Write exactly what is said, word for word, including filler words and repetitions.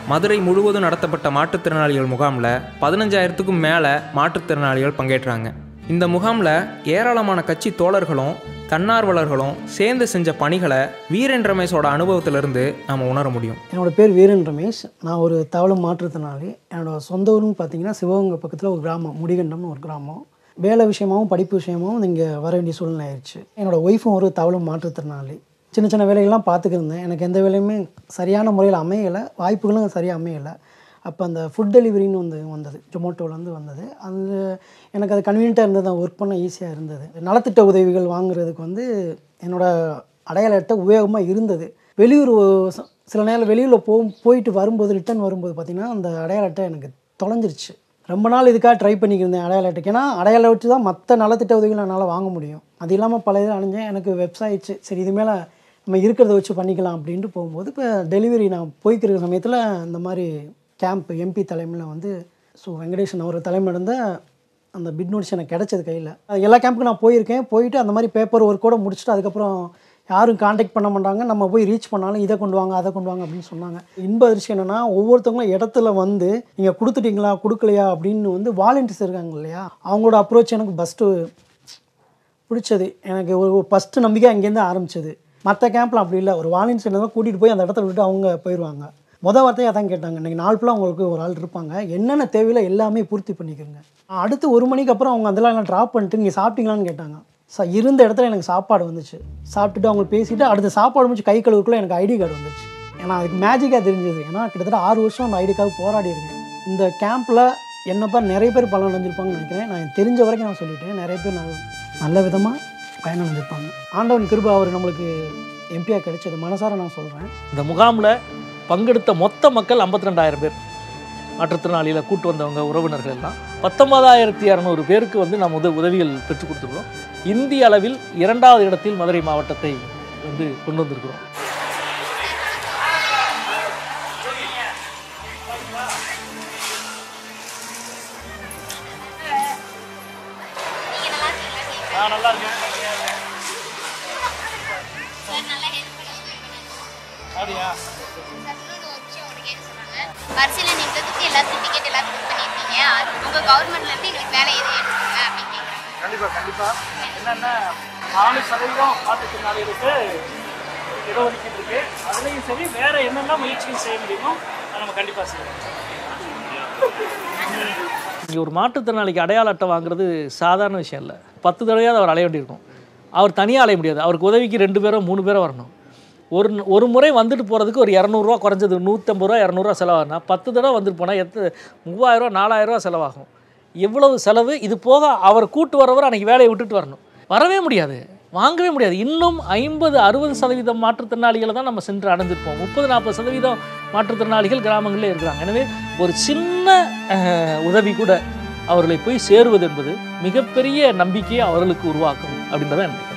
மதுரை முழுவதும் நடத்தப்பட்ட மாற்றுத்திறனாளிகள் முகாமில் பதினஞ்சாயிரத்துக்கும் மேலே மாற்றுத்திறனாளிகள் பங்கேற்றாங்க. இந்த முகாமில் ஏராளமான கட்சி தோழர்களும் தன்னார்வலர்களும் சேர்ந்து செஞ்ச பணிகளை வீரன் ரமேஷோட அனுபவத்திலிருந்து நம்ம உணர முடியும். என்னோடய பேர் வீரன் ரமேஷ். நான் ஒரு தவளம் மாற்றுத்திறனாளி. என்னோடய சொந்த ஊருன்னு பார்த்தீங்கன்னா சிவகங்கை பக்கத்தில் ஒரு கிராமம், முடிகண்டம்னு ஒரு கிராமம். வேலை விஷயமாகவும் படிப்பு விஷயமாகவும் இங்கே வர வேண்டிய சூழ்நிலை ஆயிடுச்சு. என்னோடய ஒய்ஃபும் ஒரு தவளம் மாற்றுத்திறனாளி. சின்ன சின்ன வேலைகள்லாம் பார்த்துக்கிருந்தேன். எனக்கு எந்த வேலையுமே சரியான முறையில் அமையலை, வாய்ப்புகளும் சரியாக அமையலை. அப்போ அந்த ஃபுட் டெலிவரின்னு வந்து வந்தது, ஜொமேட்டோலேருந்து வந்தது. அது எனக்கு அது கன்வீனியண்ட்டாக இருந்தது, ஒர்க் பண்ண ஈஸியாக இருந்தது. நலத்திட்ட உதவிகள் வாங்குறதுக்கு வந்து என்னோடய அடையாள அட்டை உபயோகமாக இருந்தது. வெளியூர் சில நேரம் வெளியூரில் போ போயிட்டு வரும்போது ரிட்டர்ன் வரும்போது பார்த்திங்கன்னா அந்த அடையாள அட்டை எனக்கு தொலைஞ்சிருச்சு. ரொம்ப நாள் இதுக்காக ட்ரை பண்ணிக்கிருந்தேன் அடையாள அட்டைக்கு. ஏன்னா அடையாள வச்சு தான் மற்ற நலத்திட்ட உதவிகள் என்னால் வாங்க முடியும். அது இல்லாமல் பல இதில் அணிஞ்சேன். எனக்கு வெப்சைட்ஸு சரி இது மேலே நம்ம இருக்கிறத வச்சு பண்ணிக்கலாம் அப்படின்ட்டு போகும்போது இப்போ டெலிவரி நான் போய்க்கிற சமயத்தில் இந்த மாதிரி கேம்ப் எம்பி தலைமையில் வந்து ஸோ வெங்கடேசன் அவர் தலைமையில் இருந்த அந்த பிட் நோட்டீஸ் எனக்கு கிடச்சது கையில். எல்லா கேம்புக்கும் நான் போயிருக்கேன். போயிட்டு அந்த மாதிரி பேப்பர் ஒர்க்கோடு முடிச்சுட்டு அதுக்கப்புறம் யாரும் காண்டாக்ட் பண்ண மாட்டாங்க. நம்ம போய் ரீச் பண்ணாலும் இதை கொண்டு வாங்க அதை கொண்டு வாங்க அப்படின்னு சொன்னாங்க. இன்ப அதிர்ச்சி என்னென்னா ஒவ்வொருத்தவங்களும் இடத்துல வந்து நீங்கள் கொடுத்துட்டீங்களா கொடுக்கலையா அப்படின்னு வந்து வாலண்டியர்ஸ் இருக்காங்க இல்லையா, அவங்களோட அப்ரோச் எனக்கு ஃபஸ்ட்டு பிடிச்சது. எனக்கு ஒரு ஃபஸ்ட்டு நம்பிக்கை அங்கேருந்து ஆரம்பிச்சது. மற்ற கேம்பில் அப்படி இல்லை, ஒரு வாலண்டியர்ஸ் என்ன கூட்டிகிட்டு போய் அந்த இடத்துல விட்டு அவங்க போயிடுவாங்க. மொதல் வார்த்தையை அதான் கேட்டாங்க, இன்றைக்கி நாலு ஃபுல்லாக உங்களுக்கு ஒரு ஆள் இருப்பாங்க, என்னென்ன தேவையில்லை எல்லாமே பூர்த்தி பண்ணிக்கிறங்க. அடுத்து ஒரு மணிக்கு அப்புறம் அவங்க அதெல்லாம் எல்லாம் ட்ராப் பண்ணிட்டு நீங்கள் சாப்பிட்டீங்களான்னு கேட்டாங்க. சா இருந்த இடத்துல எனக்கு சாப்பாடு வந்துச்சு. சாப்பிட்டுட்டு அவங்க பேசிவிட்டு அடுத்த சாப்பாடு முடிச்சு கை கழுவுக்குள்ளே எனக்கு ஐடி கார்டு வந்துச்சு. ஏன்னா அதுக்கு மேஜிக்காக தெரிஞ்சது. ஏன்னா கிட்டத்தட்ட ஆறு வருஷம் அந்த ஐடி கார்டு போராடி இருக்கேன். இந்த கேம்பில் என்னப்பா நிறைய பேர் பலன் அடைஞ்சிருப்பாங்கன்னு நினைக்கிறேன். நான் தெரிஞ்ச வரைக்கும் நான் சொல்லிட்டேன், நிறைய பேர் நல்ல நல்ல விதமாக பயன் அடைஞ்சிருப்பாங்க. ஆண்டவன் கிருபை அவர் நம்மளுக்கு எம்பியாக கிடைச்சது மனசார நான் சொல்கிறேன். இந்த முகாமில் பங்கெடுத்த மொத்த மக்கள் ஐம்பத்தி ரெண்டாயிரம் பேர். மாற்றுத்திறனாளியில் கூட்டு வந்தவங்க உறவினர்கள் எல்லாம் பத்தொன்பதாயிரத்தி இரநூறு பேருக்கு வந்து நம்ம உத உதவிகள் பெற்றுக் கொடுத்துருக்கோம். இந்திய அளவில் இரண்டாவது இடத்தில் மதுரை மாவட்டத்தை வந்து கொண்டு வந்திருக்கிறோம். நல்லா இருக்கேன். அப்படியா? அரசியல் நின்றதுக்கு எல்லாத்துக்கும் டிக்கெட் எல்லாத்துக்கும் புக் பண்ணியிருக்கீங்க. உங்கள் கவர்மெண்ட்லேருந்து எங்களுக்கு வேலை எதுவும் எடுத்துக்கல அப்படின்னு கேட்குறாங்க. கண்டிப்பாக கண்டிப்பாக என்னென்னா நாலு சதவீதம் மாற்றுத்திறனாளிகளுக்கு இடஒதுக்கீடு இருக்குது. அதுலேயும் சரி வேறு என்னென்ன முயற்சிகள் செய்ய முடியுமோ அதை நம்ம கண்டிப்பாக செய்யணும். இங்கே ஒரு மாற்றுத்திறனாளிக்கு அடையாள அட்டை வாங்குறது சாதாரண விஷயம் இல்லை. பத்து தடவையாவது அவர் அலைய வேண்டியிருக்கும். அவர் தனியாக அலைய முடியாது. அவருக்கு உதவிக்கு ரெண்டு பேரோ மூணு பேரோ வரணும். ஒரு ஒரு முறை வந்துட்டு போகிறதுக்கு ஒரு இரநூறுவா குறைஞ்சது நூற்றம்பது ரூபா இரநூறுவா செலவாகுனா பத்து தடவை வந்துட்டு போனால் எத்தனை மூவாயிரரூவா நாலாயிரரூவா செலவாகும். எவ்வளவு செலவு. இது போக அவர் கூட்டு வரவர் அன்றைக்கி வேலையை விட்டுட்டு வரணும். வரவே முடியாது, வாங்கவே முடியாது. இன்னும் ஐம்பது அறுபது சதவீதம் மாற்றுத்திறனாளிகளை தான் நம்ம சென்று அடைஞ்சிருப்போம். முப்பது நாற்பது சதவீதம் மாற்றுத்திறனாளிகள் கிராமங்களில் இருக்கிறாங்க. எனவே ஒரு சின்ன உதவி கூட அவர்களை போய் சேருவது என்பது மிகப்பெரிய நம்பிக்கையை அவர்களுக்கு உருவாக்கும் அப்படின்றதான்